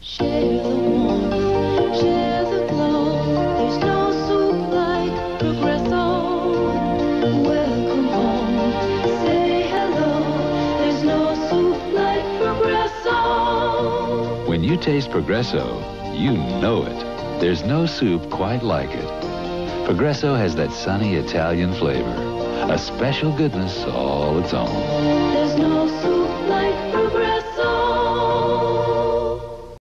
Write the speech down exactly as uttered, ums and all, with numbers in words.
Share the warmth, share the glow. There's no soup like Progresso. Welcome home, say hello. There's no soup like Progresso. When you taste Progresso, you know it. There's no soup quite like it. Progresso has that sunny Italian flavor, a special goodness all its own. There's no soup like